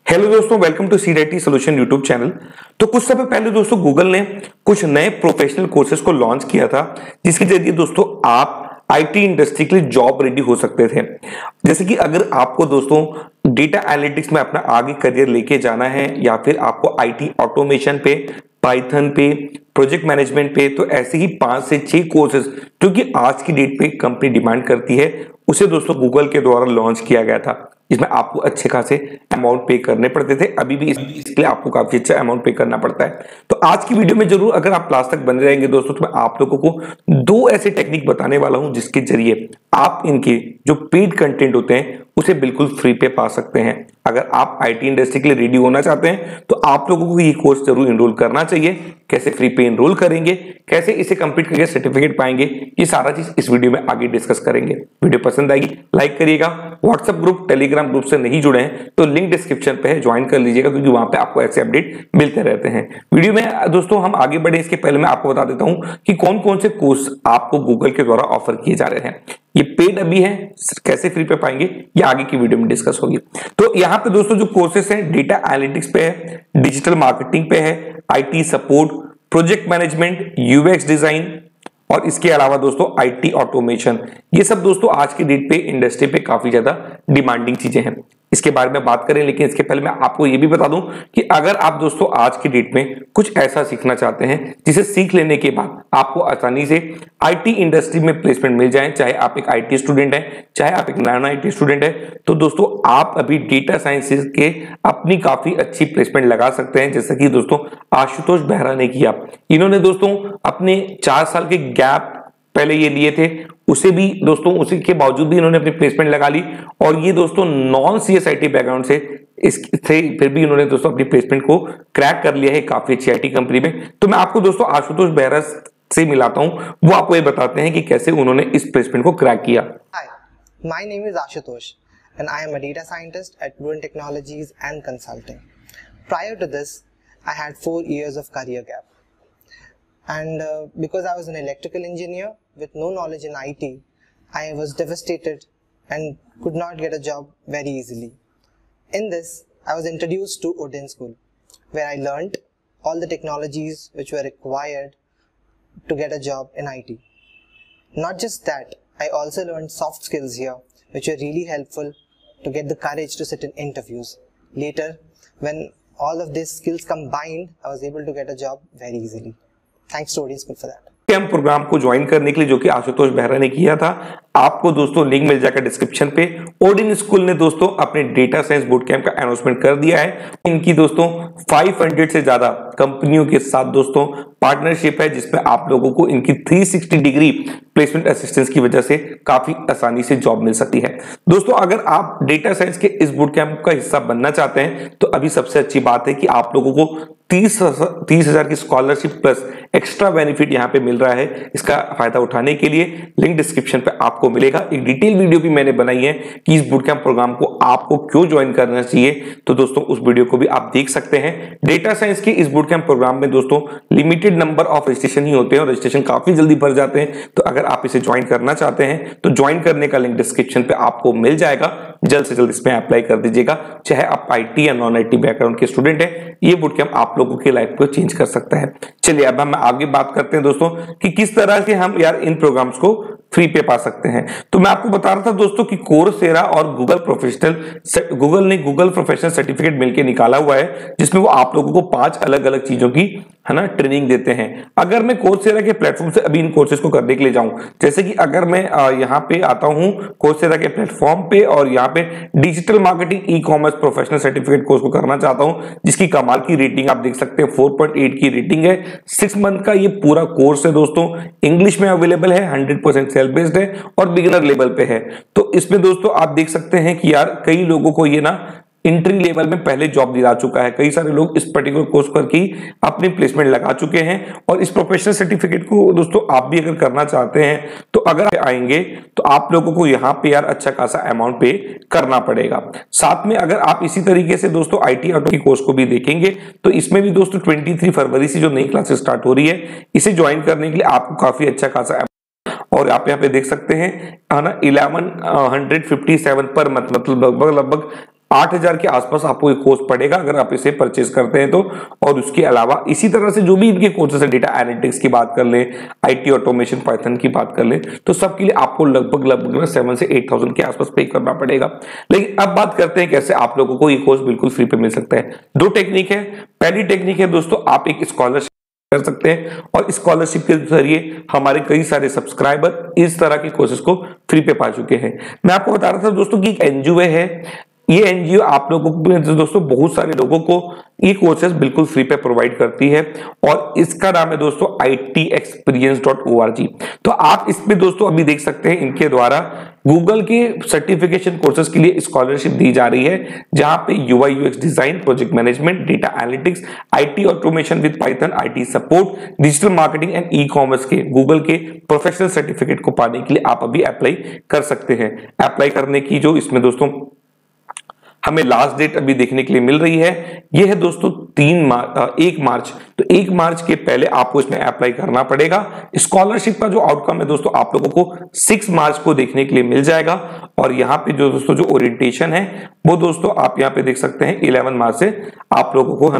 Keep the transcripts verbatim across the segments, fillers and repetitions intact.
Hello दोस्तों, welcome to seed solution YouTube channel. तो कुछ समय पहले दोस्तों गूगल ने कुछ नए प्रोफेशनल कोर्सेज को लॉन्च किया था, जिसके जरिए दोस्तों आप आईटी इंडस्ट्री के लिए जॉब रेडी हो सकते थे। जैसे कि अगर आपको दोस्तों डेटा एनालिटिक्स में अपना आगे करियर लेके जाना है, या फिर आपको आईटी ऑटोमेशन पे, पाइथन पे, प्रोजेक्ट मैनेजमेंट पे, तो ऐसे ही पांच से छह कोर्सेज जो कि आज की डेट पे कंपनी डिमांड करती है, उसे दोस्तों गूगल के द्वारा लॉन्च किया गया था, जिसमें आपको अच्छे खासे अमाउंट पे करने पड़ते थे। अभी भी इसके लिए आपको काफी अच्छा अमाउंट पे करना पड़ता है। तो आज की वीडियो में जरूर, अगर आप लास्ट तक बने रहेंगे दोस्तों, तो मैं आप लोगों को दो ऐसे टेक्निक बताने वाला हूं जिसके जरिए आप इनके जो पेड कंटेंट होते हैं उसे बिल्कुल फ्री पे पा सकते हैं। अगर आप आईटी इंडस्ट्री के लिए रेडी होना चाहते हैं तो आप लोगों को ये कोर्स जरूर एनरोल करना चाहिए। कैसे फ्री पे एनरोल करेंगे, कैसे इसे कंप्लीट करके सर्टिफिकेट पाएंगे, ये सारा चीज इस वीडियो में आगे डिस्कस करेंगे। वीडियो पसंद आएगी लाइक करिएगा। व्हाट्सएप ग्रुप, टेलीग्राम ग्रुप से नहीं जुड़े हैं तो लिंक डिस्क्रिप्शन पे है, ज्वाइन कर लीजिएगा, क्योंकि वहां पे आपको ऐसे अपडेट मिलते रहते हैं। वीडियो में दोस्तों हम आगे बढ़े इसके पहले मैं आपको बता देता हूं कि कौन कौन से कोर्स आपको गूगल के द्वारा ऑफर किए जा रहे हैं। ये पेड अभी है, कैसे फ्री पे पाएंगे ये आगे की वीडियो में डिस्कस होगी। तो यहाँ पे दोस्तों जो कोर्सेस हैं, डेटा एनालिटिक्स पे है, डिजिटल मार्केटिंग पे है, IT support, project management, UX design, और इसके अलावा दोस्तों आईटी ऑटोमेशन। ये सब दोस्तों आज की डेट पे इंडस्ट्री पे काफी ज्यादा डिमांडिंग चीजें हैं। इसके बारे में बात करें, लेकिन इसके पहले मैं आपको ये भी बता दूं कि अगर आप दोस्तों आज की डेट में कुछ ऐसा सीखना चाहते हैं जिसे सीख लेने के बाद आपको आसानी से आईटी इंडस्ट्री में प्लेसमेंट मिल जाए, चाहे आप एक आईटी स्टूडेंट हैं, चाहे आप एक नॉन आईटी स्टूडेंट है, तो दोस्तों आप अभी डेटा साइंसेज के अपनी काफी अच्छी प्लेसमेंट लगा सकते हैं। जैसे कि दोस्तों आशुतोष बेहरा ने किया। इन्होंने दोस्तों अपने चार साल के गैप पहले ये लिए थे, उसे भी दोस्तों उसी के बावजूद भी इन्होंने अपनी प्लेसमेंट लगा ली, और ये दोस्तों नॉन सीएसआईटी बैकग्राउंड से इस थे, फिर भी इन्होंने दोस्तों अपनी प्लेसमेंट को क्रैक कर लिया है काफी अच्छी आईटी कंपनी में। तो मैं आपको दोस्तों आशुतोष बेहरा से मिलाता हूं, वो आपको ये बताते हैं कि कैसे उन्होंने इस प्लेसमेंट को क्रैक किया। Hi, my name is Ashutosh and I am a data scientist at Fluent Technologies and Consulting. Prior to this, I had four years of career gap. And uh, because I was an electrical engineer with no knowledge in I T, I was devastated and could not get a job very easily. In this, I was introduced to Odin School, where I learned all the technologies which were required to get a job in I T. Not just that, I also learned soft skills here, which were really helpful to get the courage to sit in interviews. Later, when all of these skills combined, I was able to get a job very easily. Thanks to Odin School for that. Camp program को join करने के लिए, जो कि आशुतोष बेहरा ने किया था, आपको दोस्तों लिंक मिल जाएगा डिस्क्रिप्शन पे। ओडिन स्कूल ने दोस्तों अपने डेटा साइंस बूट कैंप का अनाउंसमेंट कर दिया है। इनकी दोस्तों पाँच सौ से ज्यादा कंपनियों के साथ दोस्तों पार्टनरशिप है, जिसमें आप लोगों को इनकी तीन सौ साठ डिग्री प्लेसमेंट असिस्टेंस की वजह से काफी आसानी से जॉब मिल सकती है। दोस्तों अगर आप डेटा साइंस के इस बूट कैंप का हिस्सा बनना चाहते हैं तो अभी सबसे अच्छी बात है कि आप लोगों को तीस तीस हजार की स्कॉलरशिप प्लस एक्स्ट्रा बेनिफिट यहां पे मिल रहा है। इसका फायदा उठाने के लिए लिंक डिस्क्रिप्शन पे आपको मिलेगा। एक डिटेल वीडियो भी मैंने बनाई है कि इस बूट कैंप प्रोग्राम को आपको क्यों ज्वाइन करना चाहिए, तो दोस्तों उस वीडियो को भी आप देख सकते हैं। डेटा साइंस के इस बूट कैंप प्रोग्राम में दोस्तों लिमिटेड नंबर ऑफ रजिस्ट्रेशन ही होते हैं, और रजिस्ट्रेशन काफी जल्दी भर जाते हैं। तो अगर आप इसे ज्वाइन करना चाहते हैं तो ज्वाइन करने का लिंक डिस्क्रिप्शन पे आपको मिल जाएगा। जल्द से जल्द इसमें अप्लाई कर दीजिएगा। चाहे आप आईटी या नॉन आईटी बैकग्राउंड के स्टूडेंट हैं, ये बूट कैंप आप लोगों की लाइफ को चेंज कर सकता है। चलिए अब हम आगे बात करते हैं दोस्तों कि किस तरह से हम यार इन प्रोग्राम्स को फ्री पे पा सकते हैं। तो मैं आपको बता रहा था दोस्तों कि कोर्सेरा और गूगल प्रोफेशनल गूगल ने गूगल प्रोफेशनल सर्टिफिकेट मिलकर निकाला हुआ है, जिसमें वो आप लोगों को पांच अलग अलग चीजों की है ना ट्रेनिंग देते हैं। अगर मैं कोर्सेरा के प्लेटफॉर्म से अभी इन कोर्सेज को करने के लिए जाऊं, जैसे कि अगर मैं यहाँ पे आता हूं कोर्सेरा के प्लेटफॉर्म पे और यहाँ पे digital marketing e commerce professional certificate course को करना चाहता हूं, जिसकी कमाल की रेटिंग आप देख सकते हैं, चार पॉइंट आठ की रेटिंग है। सिक्स मंथ का ये पूरा कोर्स है दोस्तों, इंग्लिश में अवेलेबल है, हंड्रेड परसेंट सेल्फ बेस्ड है और बिगिनर लेवल पे है। तो इसमें दोस्तों आप देख सकते हैं कि यार कई लोगों को ये ना इंट्री लेवल में पहले जॉब दिला चुका है। कई सारे लोग इस पर्टिकुलर कोर्स करके अपनी प्लेसमेंट लगा चुके हैं। और इस प्रोफेशनल सर्टिफिकेट को दोस्तों आप भी अगर करना चाहते हैं तो अगर आएंगे तो आप लोगों को यहाँ पे यार अच्छा खासा अमाउंट पे करना पड़ेगा। साथ में अगर आप इसी तरीके से दोस्तों आईटी ऑटो की कोर्स को भी देखेंगे तो इसमें भी दोस्तों तेईस फरवरी से जो नई क्लासेस स्टार्ट हो रही है, इसे ज्वाइन करने के लिए आपको काफी अच्छा खासा, और आप यहाँ पे देख सकते हैं है ना eleven hundred fifty seven per month, मतलब लगभग लगभग आठ हजार के आसपास आपको ये कोर्स पड़ेगा अगर आप इसे परचेज करते हैं तो। और उसके अलावा इसी तरह से जो भी इनके कोर्सेस है, डेटा एनालिटिक्स की बात कर ले, आईटी ऑटोमेशन, पाइथन की बात कर ले, तो सबके लिए आपको लगभग लगभग सेवन से एट थाउजेंड के आसपास पे करना पड़ेगा। लेकिन अब बात करते हैं कैसे आप लोगों को ये कोर्स बिल्कुल फ्री पे मिल सकता है। दो टेक्निक है। पहली टेक्निक है दोस्तों, आप एक स्कॉलरशिप कर सकते हैं और स्कॉलरशिप के जरिए हमारे कई सारे सब्सक्राइबर इस तरह के कोर्सेज को फ्री पे पा चुके हैं। मैं आपको बता रहा था दोस्तों कि एक एनजीओ है, ये एनजीओ आप लोगों को दोस्तों बहुत सारे लोगों को ये कोर्सेज बिल्कुल फ्री पे प्रोवाइड करती है और इसका नाम है दोस्तों I T experience dot O R G. तो आप इसमें दोस्तों अभी देख सकते हैं इनके द्वारा गूगल के सर्टिफिकेशन कोर्सेज के लिए स्कॉलरशिप दी जा रही है, जहां पे UI UX design, project management, data analytics, IT automation with Python, IT support, digital marketing and e commerce के गूगल के प्रोफेशनल सर्टिफिकेट को पाने के लिए आप अभी अप्लाई कर सकते हैं। अप्लाई करने की जो इसमें दोस्तों हमें लास्ट डेट अभी देखने के लिए मिल रही है, यह है दोस्तों तीन मार्च एक मार्च। तो एक मार्च के पहले आपको इसमें अप्लाई करना पड़ेगा। स्कॉलरशिप का जो आउटकम है दोस्तों आप लोगों को सिक्स मार्च को देखने के लिए मिल जाएगा। और यहाँ पे जो दोस्तों जो ओरिएंटेशन है वो दोस्तों आप यहाँ पे देख सकते हैं इलेवन मार्च से आप लोगों को है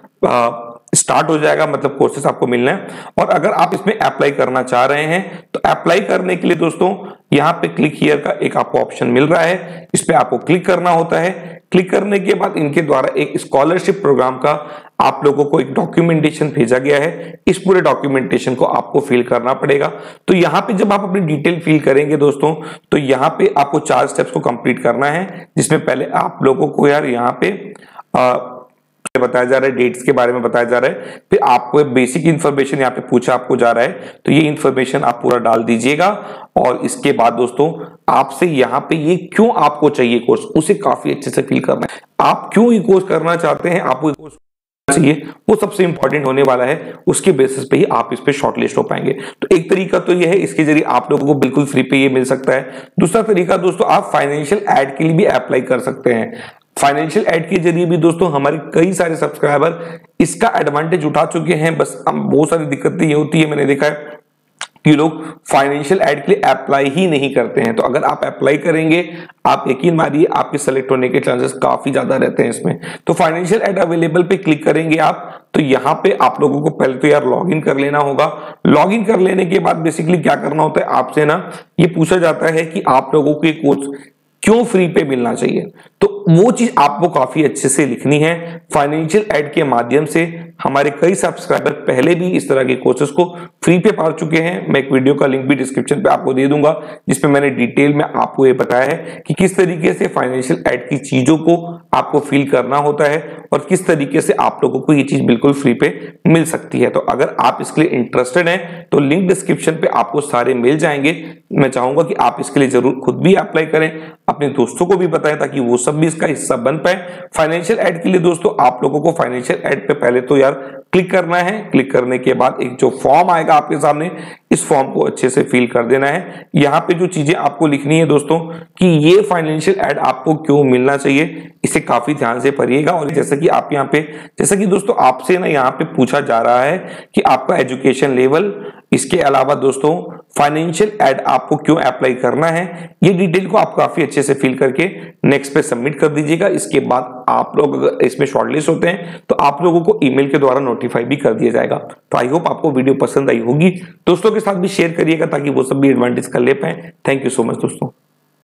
ना स्टार्ट हो जाएगा, मतलब कोर्सेस आपको मिलना है। और अगर आप इसमें अप्लाई करना चाह रहे हैं तो अप्लाई करने के लिए दोस्तों यहाँ पे क्लिक हियर का एक आपको ऑप्शन मिल रहा है, इस पे आपको क्लिक करना होता है। क्लिक करने के बाद इनके द्वारा एक स्कॉलरशिप प्रोग्राम का आप लोगों को एक डॉक्यूमेंटेशन भेजा गया है। इस पूरे डॉक्यूमेंटेशन को आपको फिल करना पड़ेगा। तो यहाँ पे जब आप अपनी डिटेल फिल करेंगे दोस्तों तो यहाँ पे आपको चार स्टेप्स को कंप्लीट करना है, जिसमें पहले आप लोगों को यार यहाँ पे आ, बताया जा रहा है, डेट्स के बारे में बताया जा रहा है, फिर आपको बेसिक इंफॉर्मेशन यहाँ पे पूछा आपको जा रहा है, तो ये इंफॉर्मेशन आप पूरा डाल दीजिएगा। और इसके बाद दोस्तों आपसे यहाँ पे ये क्यों आपको चाहिए कोर्स, उसे काफी अच्छे से फील करना है। आप क्यों ये कोर्स करना चाहते हैं, आपको ये कोर्स चाहिए, वो सबसे इंपॉर्टेंट होने वाला है। उसके बेसिस पे ही आप इस पे शॉर्टलिस्ट हो पाएंगे। तो एक तरीका तो ये है, इसके जरिए आप लोगों को बिल्कुल फ्री पे ये मिल सकता है। दूसरा तरीका दोस्तों, आप फाइनेंशियल एड के लिए भी अप्लाई कर सकते हैं। फाइनेंशियल एड के जरिए भी दोस्तों हमारे कई सारे सब्सक्राइबर इसका एडवांटेज उठा चुके हैं। बस हम बहुत सारी दिक्कतें ये होती है, मैंने देखा है कि लोग फाइनेंशियल एड के लिए अप्लाई ही नहीं करते हैं। तो अगर आप अप्लाई करेंगे, आप यकीन मानिए आपके सेलेक्ट होने के चांसेस काफी ज्यादा रहते हैं इसमें। तो फाइनेंशियल एड अवेलेबल पे क्लिक करेंगे आप, तो यहाँ पे आप लोगों को पहले तो यार लॉग इन कर लेना होगा। लॉग इन कर लेने के बाद बेसिकली क्या करना होता है, आपसे ना ये पूछा जाता है कि आप लोगों को ये कोर्स क्यों फ्री पे मिलना चाहिए। तो वो चीज आपको काफी अच्छे से लिखनी है। फाइनेंशियल एड के माध्यम से हमारे कई सब्सक्राइबर पहले भी इस तरह के कोर्सेज को फ्री पे पा चुके हैं। मैं एक वीडियो का लिंक भी डिस्क्रिप्शन पे आपको दे दूंगा, जिसमें मैंने डिटेल में आपको ये बताया है कि किस तरीके से फाइनेंशियल एड की चीजों को आपको फील करना होता है और किस तरीके से आप लोगों को ये चीज बिल्कुल फ्री पे मिल सकती है। तो अगर आप इसके लिए इंटरेस्टेड हैं तो लिंक डिस्क्रिप्शन पे आपको सारे मिल जाएंगे। मैं चाहूंगा कि आप इसके लिए जरूर खुद भी अप्लाई करें, अपने दोस्तों को भी बताएं, ताकि वो सब भी इसका हिस्सा बन पाए। फाइनेंशियल एड के लिए दोस्तों आप लोगों को फाइनेंशियल एड पे पहले तो यार क्लिक करना है। क्लिक करने के बाद एक जो फॉर्म आएगा आपके सामने, इस फॉर्म को अच्छे से फिल कर देना है। यहाँ पे जो चीजें आपको लिखनी है दोस्तों कि ये फाइनेंशियल एड आपको क्यों मिलना चाहिए, इसे काफी ध्यान से पढ़िएगा। और जैसा कि आप यहाँ पे जैसा कि दोस्तों आपसे ना यहाँ पे पूछा जा रहा है कि आपका एजुकेशन लेवल, इसके अलावा दोस्तों फाइनेंशियल एड आपको क्यों अप्लाई करना है, ये डिटेल को आप काफी अच्छे से फिल करके नेक्स्ट पे सबमिट कर दीजिएगा। इसके बाद आप लोग अगर इसमें शॉर्टलिस्ट होते हैं तो आप लोगों को ईमेल के द्वारा नोटिफाई भी कर दिया जाएगा। तो आई होप आपको वीडियो पसंद आई होगी, दोस्तों के साथ भी शेयर करिएगा ताकि वो सब भी एडवांटेज कर ले पाए। थैंक यू सो मच दोस्तों।